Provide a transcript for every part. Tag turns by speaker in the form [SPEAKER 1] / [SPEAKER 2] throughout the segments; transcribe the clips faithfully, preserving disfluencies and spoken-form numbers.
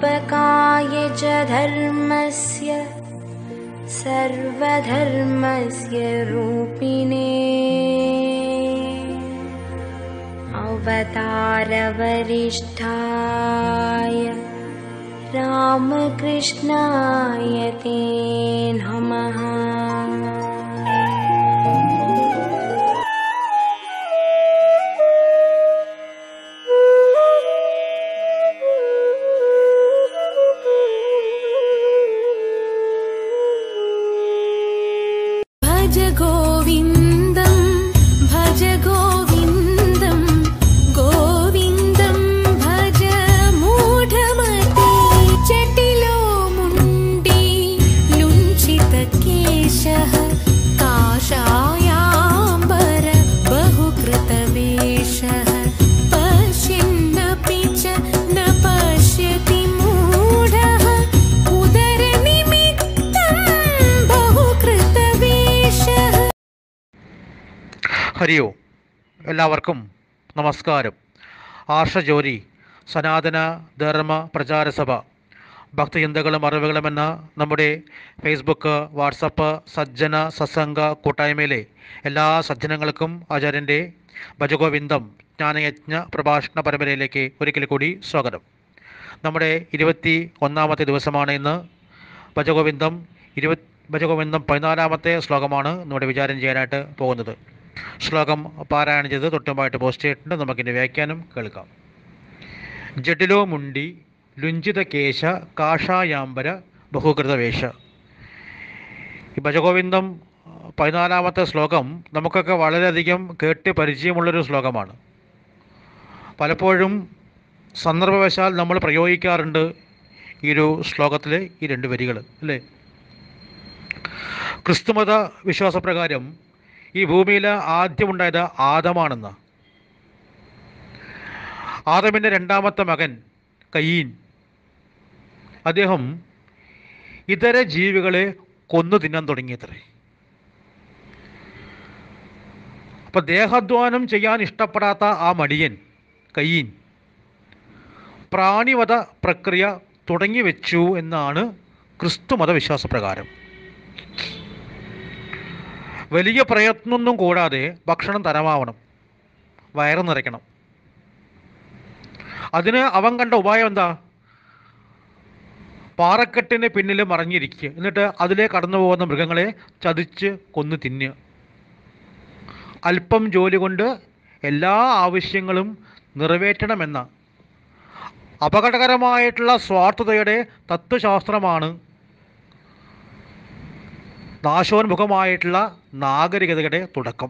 [SPEAKER 1] संस्थापकाय च धर्मस्य सर्वधर्मस्य रूपिणे अवतारवरिष्ठाय रामकृष्णाय ते नमः।
[SPEAKER 2] भज गोविन्दं भज गोविन्दं गोविन्दं भज मूढमते जटिलो मुण्डी लुञ्छितकेशः काषायाम्बर बहुकृतवेषः पश्यन्नपि च न पश्यति मूढः उदरनिमित्तं बहुकृतवेषः।
[SPEAKER 3] ഹരിയോ എല്ലാവർക്കും നമസ്കാരം. ആർഷജ്യോതി സനാതന ധർമ്മ പ്രചാര സഭ ഭക്തചിന്തകളും അറിവുകളും എന്ന നമ്മുടെ ഫേസ്ബുക്ക്, വാട്സപ്പ് സജ്ജന സത്സംഗ കൂട്ടായ്മയിലെ എല്ലാ സജ്ജനങ്ങൾക്കും ആചാര്യൻ്റെ ഭജഗോവിന്ദം ജ്ഞാനയജ്ഞ പ്രഭാഷണ പരമ്പരയിലേക്ക് ഒരിക്കൽ കൂടി സ്വാഗതം. നമ്മുടെ ഇരുപത്തി ഒന്നാമത്തെ ദിവസമാണ് ഇന്ന്. ഭജഗോവിന്ദം ഇരുപത് ഭജഗോവിന്ദം പതിനാലാമത്തെ ശ്ലോകമാണ് നമ്മുടെ വിചാരം ചെയ്യാനായിട്ട് പോകുന്നത്. ശ്ലോകം പാരായണം ചെയ്ത് തൊട്ടുമായിട്ട് പോസ്റ്റ് ചെയ്തിട്ടുണ്ട്. നമുക്കിൻ്റെ വ്യാഖ്യാനം കേൾക്കാം. ജഡിലോ മുണ്ടി ലുഞ്ചിത കേശ കാഷായാംബര ബഹുകൃതവേഷ. ഈ ഭജഗോവിന്ദം പതിനാലാമത്തെ ശ്ലോകം നമുക്കൊക്കെ വളരെയധികം കേട്ട് പരിചയമുള്ളൊരു ശ്ലോകമാണ്. പലപ്പോഴും സന്ദർഭവശാൽ നമ്മൾ പ്രയോഗിക്കാറുണ്ട് ഈ ഒരു ശ്ലോകത്തിലെ ഈ രണ്ട് വരികൾ, അല്ലേ? ക്രിസ്തുമത വിശ്വാസപ്രകാരം ഈ ഭൂമിയിൽ ആദ്യമുണ്ടായത് ആദമാണെന്ന്. ആദമിൻ്റെ രണ്ടാമത്തെ മകൻ കയീൻ, അദ്ദേഹം ഇതര ജീവികളെ കൊന്നു തിന്നാൻ തുടങ്ങിയത്രേ. അപ്പം ദേഹാധ്വാനം ചെയ്യാൻ ഇഷ്ടപ്പെടാത്ത ആ മടിയൻ കയീൻ പ്രാണിവധ പ്രക്രിയ തുടങ്ങി വെച്ചു എന്നാണ് ക്രിസ്തുമത വിശ്വാസപ്രകാരം. വലിയ പ്രയത്നമൊന്നും കൂടാതെ ഭക്ഷണം തരമാവണം, വയറ് നിറയ്ക്കണം. അതിന് അവൻ കണ്ട ഉപായം എന്താ? പാറക്കെട്ടിന് പിന്നിൽ മറഞ്ഞിരിക്കുക, എന്നിട്ട് അതിലെ കടന്നു പോകുന്ന മൃഗങ്ങളെ ചതിച്ച് കൊന്നു തിന്നുക. അല്പം ജോലി കൊണ്ട് എല്ലാ ആവശ്യങ്ങളും നിറവേറ്റണമെന്ന അപകടകരമായിട്ടുള്ള സ്വാർത്ഥതയുടെ തത്വശാസ്ത്രമാണ് നാശോന്മുഖമായിട്ടുള്ള നാഗരികതയുടെ തുടക്കം.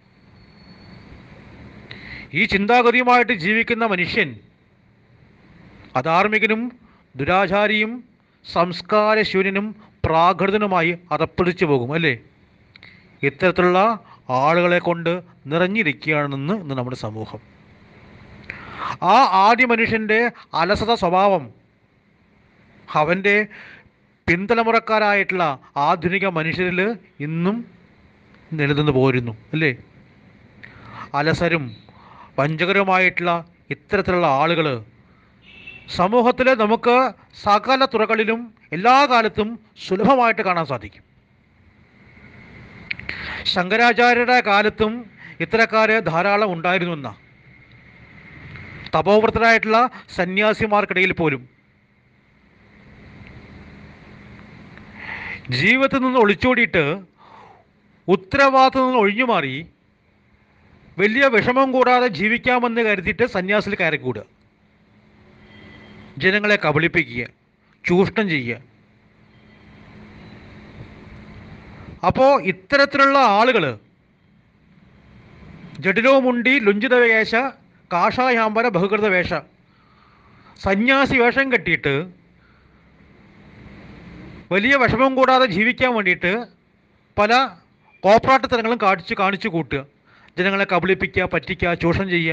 [SPEAKER 3] ഈ ചിന്താഗതിയുമായിട്ട് ജീവിക്കുന്ന മനുഷ്യൻ അധാർമികനും ദുരാചാരിയും സംസ്കാരശൂന്യനും പ്രാകൃതനുമായി അതപ്പതിച്ചു പോകും, അല്ലേ? ഇത്തരത്തിലുള്ള ആളുകളെ കൊണ്ട് നിറഞ്ഞിരിക്കുകയാണെന്ന് ഇന്ന് നമ്മുടെ സമൂഹം. ആ ആദ്യ മനുഷ്യൻ്റെ അലസത സ്വഭാവം അവൻ്റെ പിൻതലമുറക്കാരായിട്ടുള്ള ആധുനിക മനുഷ്യരിൽ ഇന്നും നിലനിന്ന് പോരുന്നു, അല്ലേ? അലസരും വഞ്ചകരുമായിട്ടുള്ള ഇത്തരത്തിലുള്ള ആളുകൾ സമൂഹത്തിൽ നമുക്ക് സകല തുറകളിലും എല്ലാ കാലത്തും സുലഭമായിട്ട് കാണാൻ സാധിക്കും. ശങ്കരാചാര്യരുടെ കാലത്തും ഇത്തരക്കാർ ധാരാളം ഉണ്ടായിരുന്നു എന്ന തപോവ്രതരായിട്ടുള്ള സന്യാസിമാർക്കിടയിൽ പോലും ജീവിതത്തിൽ നിന്ന് ഒളിച്ചോടിയിട്ട് ഉത്തരവാദിത്തത്തിൽ നിന്ന് ഒഴിഞ്ഞു മാറി വലിയ വിഷമം കൂടാതെ ജീവിക്കാമെന്ന് കരുതിയിട്ട് സന്യാസിൽ കയറിക്കൂടുക, ജനങ്ങളെ കബളിപ്പിക്കുക, ചൂഷണം ചെയ്യുക. അപ്പോൾ ഇത്തരത്തിലുള്ള ആളുകൾ ജഡിലോ മുണ്ടി ലുഞ്ചിത വേഷ കാഷായാംബര ബഹുകൃത വേഷ, സന്യാസി വേഷം കെട്ടിയിട്ട് വലിയ വിഷമം കൂടാതെ ജീവിക്കാൻ വേണ്ടിയിട്ട് പല കോപ്രാട്ടത്തരങ്ങളും കാണിച്ച് കാണിച്ചു കൂട്ടുക, ജനങ്ങളെ കബളിപ്പിക്കുക, പറ്റിക്കുക, ചൂഷണം ചെയ്യുക.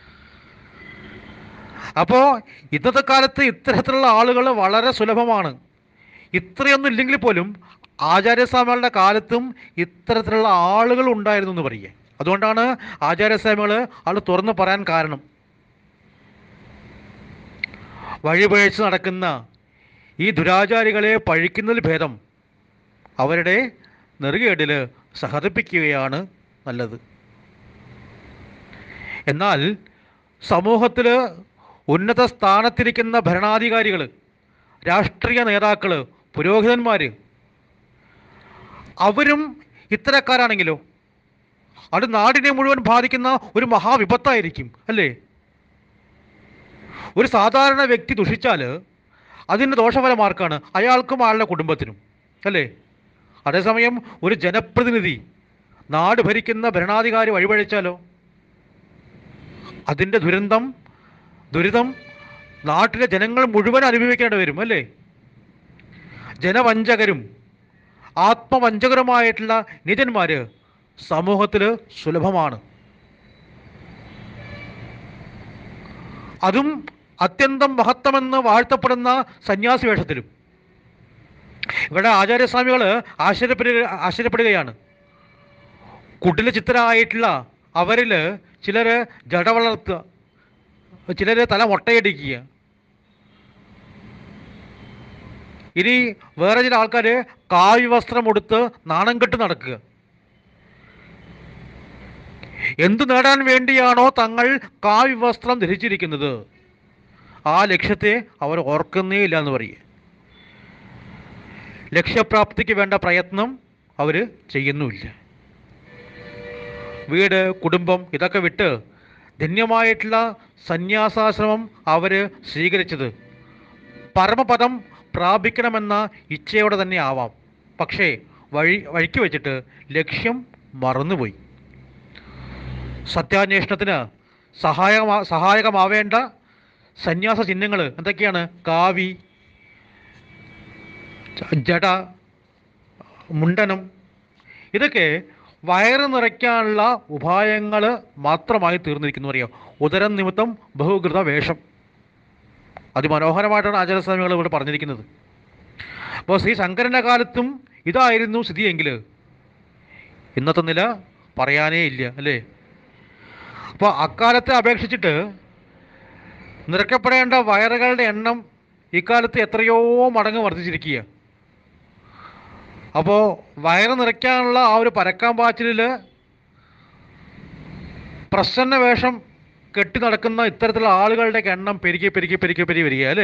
[SPEAKER 3] അപ്പോൾ ഇന്നത്തെ കാലത്ത് ഇത്തരത്തിലുള്ള ആളുകൾ വളരെ സുലഭമാണ്. ഇത്രയൊന്നും ഇല്ലെങ്കിൽ പോലും ആചാര്യസ്വാമികളുടെ കാലത്തും ഇത്തരത്തിലുള്ള ആളുകൾ ഉണ്ടായിരുന്നു എന്ന് പറയുക. അതുകൊണ്ടാണ് ആചാര്യസ്വാമികൾ അത് തുറന്നു പറയാൻ കാരണം. വഴിപഴച്ച് നടക്കുന്ന ഈ ദുരാചാരികളെ പഴിക്കുന്നതിൽ ഭേദം അവരുടെ നെറുകേടിൽ സഹതപിക്കുകയാണ് നല്ലത്. എന്നാൽ സമൂഹത്തിൽ ഉന്നത സ്ഥാനത്തിരിക്കുന്ന ഭരണാധികാരികൾ, രാഷ്ട്രീയ നേതാക്കൾ, പുരോഹിതന്മാർ അവരും ഇത്തരക്കാരാണെങ്കിലോ അത് നാടിനെ മുഴുവൻ ബാധിക്കുന്ന ഒരു മഹാവിപത്തായിരിക്കും അല്ലേ? ഒരു സാധാരണ വ്യക്തി ദുഷിച്ചാൽ അതിൻ്റെ ദോഷഫലം ആർക്കാണ്? അയാൾക്കും അയാളുടെ കുടുംബത്തിനും അല്ലേ? അതേസമയം ഒരു ജനപ്രതിനിധി, നാട് ഭരിക്കുന്ന ഭരണാധികാരി വഴിപഴിച്ചാലോ അതിൻ്റെ ദുരന്തം ദുരിതം നാട്ടിലെ ജനങ്ങൾ മുഴുവൻ അനുഭവിക്കേണ്ടി വരും അല്ലേ? ജനവഞ്ചകരും ആത്മവഞ്ചകരുമായിട്ടുള്ള നീചന്മാർ സമൂഹത്തിൽ സുലഭമാണ്. അതും അത്യന്തം മഹത്തമെന്ന് വാഴ്ത്തപ്പെടുന്ന സന്യാസി വേഷത്തിലും. ഇവിടെ ആചാര്യസ്വാമികൾ ആശ്ചര്യപ്പെടുക ആശ്ചര്യപ്പെടുകയാണ്. കുടില ചിത്രമായിട്ടുള്ള അവരിൽ ചിലർ ജട വളർത്തുക, ചിലർ തല മൊട്ടയടിക്കുക, ഇനി വേറെ ചില ആൾക്കാർ കാവ്യവസ്ത്രം ഉടുത്ത് നാണം കെട്ട് നടക്കുക. എന്തു നേടാൻ വേണ്ടിയാണോ തങ്ങൾ കാവ്യവസ്ത്രം ധരിച്ചിരിക്കുന്നത് ആ ലക്ഷ്യത്തെ അവർ ഓർക്കുന്നേ ഇല്ല എന്ന് പറയുക. ലക്ഷ്യപ്രാപ്തിക്ക് വേണ്ട പ്രയത്നം അവർ ചെയ്യുന്നുമില്ല. വീട്, കുടുംബം ഇതൊക്കെ വിട്ട് ധന്യമായിട്ടുള്ള സന്യാസാശ്രമം അവർ സ്വീകരിച്ചത് പരമപദം പ്രാപിക്കണമെന്ന ഇച്ഛയോടെ തന്നെ ആവാം. പക്ഷേ വഴി വഴിക്ക് വെച്ചിട്ട് ലക്ഷ്യം മറന്നുപോയി. സത്യാന്വേഷണത്തിന് സഹായമാ സഹായകമാവേണ്ട സന്യാസ ചിഹ്നങ്ങൾ എന്തൊക്കെയാണ്? കാവി, ജട, മുണ്ടനം, ഇതൊക്കെ വയറ് നിറയ്ക്കാനുള്ള ഉപായങ്ങൾ മാത്രമായി തീർന്നിരിക്കുന്നു. അറിയാം, ഉദരം നിമിത്തം ബഹുകൃത വേഷം. അതിമനോഹരമായിട്ടാണ് ആചാര്യസ്വാമികൾ ഇവിടെ പറഞ്ഞിരിക്കുന്നത്. അപ്പോൾ ശ്രീ ശങ്കരൻ്റെ കാലത്തും ഇതായിരുന്നു സ്ഥിതിയെങ്കിൽ ഇന്നത്തെ നില പറയാനേ ഇല്ല അല്ലേ? അപ്പോൾ അക്കാലത്തെ അപേക്ഷിച്ചിട്ട് നിറയ്ക്കപ്പെടേണ്ട വയറുകളുടെ എണ്ണം ഇക്കാലത്ത് എത്രയോ മടങ്ങ് വർദ്ധിച്ചിരിക്കുക. അപ്പോൾ വയറ് നിറയ്ക്കാനുള്ള ആ ഒരു പരക്കാൻ പാച്ചിലിൽ പ്രസന്ന വേഷം കെട്ടി നടക്കുന്ന ഇത്തരത്തിലുള്ള ആളുകളുടെ എണ്ണം പെരുകി പെരുകി പെരുകി പെരുകി വരിക അല്ലേ?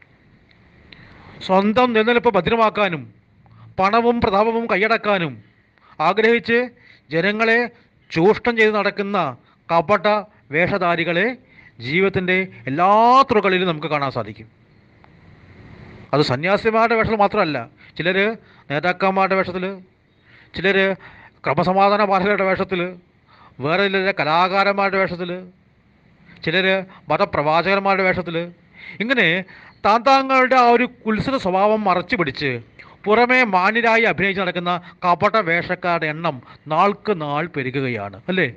[SPEAKER 3] സ്വന്തം നിലനിൽപ്പ് ഭദ്രമാക്കാനും പണവും പ്രതാപവും കൈയടക്കാനും ആഗ്രഹിച്ച് ജനങ്ങളെ ചൂഷണം ചെയ്ത് നടക്കുന്ന കപട വേഷധാരികളെ ജീവിതത്തിൻ്റെ എല്ലാ തുറകളിലും നമുക്ക് കാണാൻ സാധിക്കും. അത് സന്യാസിമാരുടെ വേഷത്തിൽ മാത്രമല്ല, ചിലർ നേതാക്കന്മാരുടെ വേഷത്തിൽ, ചിലർ ക്രമസമാധാന പാലകരുടെ വേഷത്തിൽ, വേറെ ചിലർ കലാകാരന്മാരുടെ വേഷത്തിൽ, ചിലർ മതപ്രവാചകന്മാരുടെ വേഷത്തിൽ, ഇങ്ങനെ താൻ താങ്കളുടെ ആ ഒരു കുത്സിത സ്വഭാവം മറച്ചു പിടിച്ച് പുറമേ മാന്യരായി അഭിനയിച്ച് നടക്കുന്ന കപട വേഷക്കാരുടെ എണ്ണം നാൾക്ക് നാൾ പെരുകുകയാണ് അല്ലേ?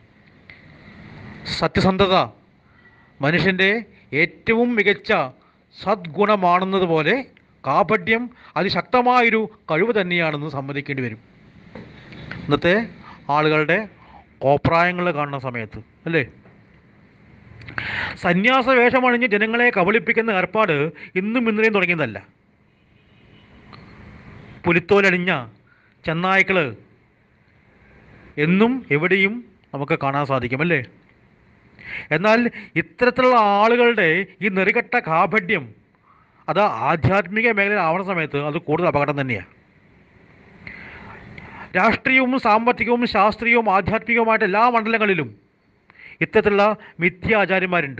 [SPEAKER 3] സത്യസന്ധത മനുഷ്യൻ്റെ ഏറ്റവും മികച്ച സദ്ഗുണമാണെന്നതുപോലെ കാപട്യം അതിശക്തമായൊരു കഴിവ് തന്നെയാണെന്ന് സമ്മതിക്കേണ്ടി വരും ഇന്നത്തെ ആളുകളുടെ കോപ്രായങ്ങൾ കാണുന്ന സമയത്ത് അല്ലേ? സന്യാസ വേഷമണിഞ്ഞ് ജനങ്ങളെ കബളിപ്പിക്കുന്ന ഏർപ്പാട് ഇന്നും ഇന്നലെയും തുടങ്ങിയതല്ല. പുലിത്തോലണിഞ്ഞ ചെന്നായ്ക്കൾ എന്നും എവിടെയും നമുക്ക് കാണാൻ സാധിക്കും അല്ലേ? എന്നാൽ ഇത്തരത്തിലുള്ള ആളുകളുടെ ഈ നെറികെട്ട കാപട്യം അത് ആധ്യാത്മിക മേഖലയിൽ ആവുന്ന സമയത്ത് അത് കൂടുതൽ അപകടം തന്നെയാണ്. രാഷ്ട്രീയവും സാമ്പത്തികവും ശാസ്ത്രീയവും ആധ്യാത്മികവുമായിട്ട് എല്ലാ മണ്ഡലങ്ങളിലും ഇത്തരത്തിലുള്ള മിഥ്യാചാര്യന്മാരുണ്ട്.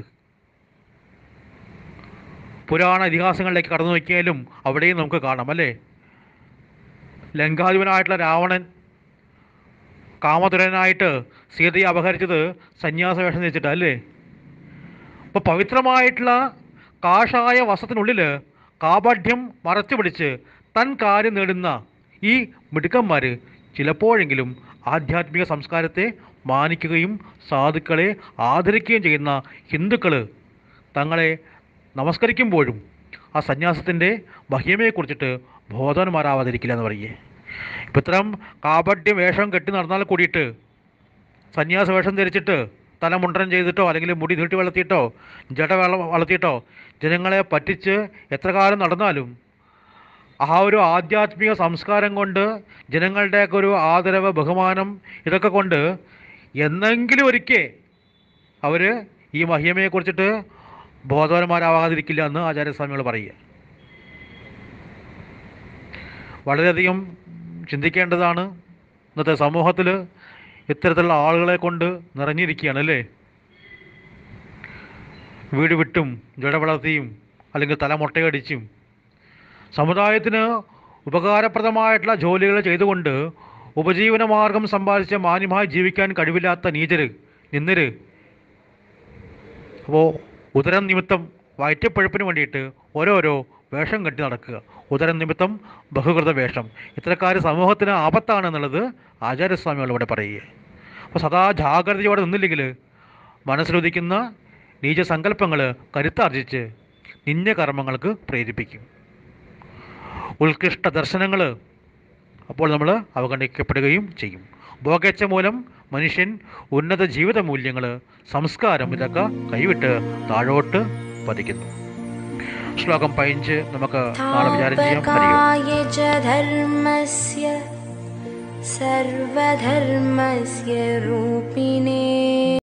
[SPEAKER 3] പുരാണ ഇതിഹാസങ്ങളിലേക്ക് കടന്നു നോക്കിയാലും അവിടെയും നമുക്ക് കാണാം അല്ലേ? ലങ്കാധിപനായിട്ടുള്ള രാവണൻ കാമതുരനായിട്ട് സീതയെ അപഹരിച്ചത് സന്യാസ വേഷം ധരിച്ചിട്ട് അല്ലേ? അപ്പോൾ പവിത്രമായിട്ടുള്ള കാഷായ വസ്ത്രത്തിനുള്ളിൽ കാപഢ്യം മറച്ചു പിടിച്ച് തൻ കാര്യം നേടുന്ന ഈ മിടുക്കന്മാർ ചിലപ്പോഴെങ്കിലും ആധ്യാത്മിക സംസ്കാരത്തെ മാനിക്കുകയും സാധുക്കളെ ആദരിക്കുകയും ചെയ്യുന്ന ഹിന്ദുക്കൾ തങ്ങളെ നമസ്കരിക്കുമ്പോഴും ആ സന്യാസത്തിൻ്റെ മഹിമയെക്കുറിച്ചിട്ട് ബോധവാന്മാരാവാതിരിക്കില്ല എന്ന് പറയേ. ഇപ്പം ഇത്തരം കാപട്യ വേഷം കെട്ടി നടന്നാൽ കൂടിയിട്ട് സന്യാസ വേഷം ധരിച്ചിട്ട് തല മുണ്ടനം ചെയ്തിട്ടോ അല്ലെങ്കിൽ മുടി നീട്ടി വളർത്തിയിട്ടോ ജട വള വളർത്തിയിട്ടോ ജനങ്ങളെ പറ്റിച്ച് എത്ര കാലം നടന്നാലും ആ ഒരു ആധ്യാത്മിക സംസ്കാരം കൊണ്ട് ജനങ്ങളുടെയൊക്കെ ഒരു ആദരവ്, ബഹുമാനം ഇതൊക്കെ കൊണ്ട് എന്നെങ്കിലും ഒരിക്കൽ അവർ ഈ മഹിമയെക്കുറിച്ചിട്ട് ബോധവാന്മാരാവാതിരിക്കില്ല എന്ന് ആചാര്യസ്വാമികൾ പറയുക. വളരെയധികം ചിന്തിക്കേണ്ടതാണ്. ഇന്നത്തെ സമൂഹത്തിൽ ഇത്തരത്തിലുള്ള ആളുകളെ കൊണ്ട് നിറഞ്ഞിരിക്കുകയാണ് അല്ലേ. വീട് വിട്ടും ജട വളർത്തിയും അല്ലെങ്കിൽ തല മുട്ടയടിച്ചും സമുദായത്തിന് ഉപകാരപ്രദമായിട്ടുള്ള ജോലികൾ ചെയ്തുകൊണ്ട് ഉപജീവന മാർഗം സമ്പാദിച്ച് മാന്യമായി ജീവിക്കാൻ കഴിവില്ലാത്ത നീചര്, നിന്നര്, അപ്പോൾ ഉദരം നിമിത്തം വയറ്റപ്പഴുപ്പിന് വേണ്ടിയിട്ട് ഓരോരോ വേഷം കെട്ടി നടക്കുക. ഉദരം നിമിത്തം ബഹുകൃത വേഷം. ഇത്തരക്കാർ സമൂഹത്തിന് ആപത്താണെന്നുള്ളത് ആചാര്യസ്വാമികൾ ഇവിടെ പറയുക. അപ്പോൾ സദാ ജാഗ്രതയോടെ നിന്നില്ലെങ്കിൽ മനസ്സിലുദിക്കുന്ന നീചസങ്കല്പങ്ങൾ കരുത്താർജിച്ച് നിന്യ കർമ്മങ്ങൾക്ക് പ്രേരിപ്പിക്കും. ഉത്കൃഷ്ട ദർശനങ്ങൾ അപ്പോൾ നമ്മൾ അവഗണിക്കപ്പെടുകയും ചെയ്യും. ഭോഗേച്ഛ മൂലം മനുഷ്യൻ ഉന്നത ജീവിത മൂല്യങ്ങൾ, സംസ്കാരം ഇതൊക്കെ കൈവിട്ട് താഴോട്ട് പതിക്കുന്നു. ശ്ലോകം പതിനഞ്ച് നമുക്ക് നാളെ വിചാരം ചെയ്യാം.
[SPEAKER 1] ധർമ്മസ്യ സർവധർമ്മസ്യ രൂപിണേ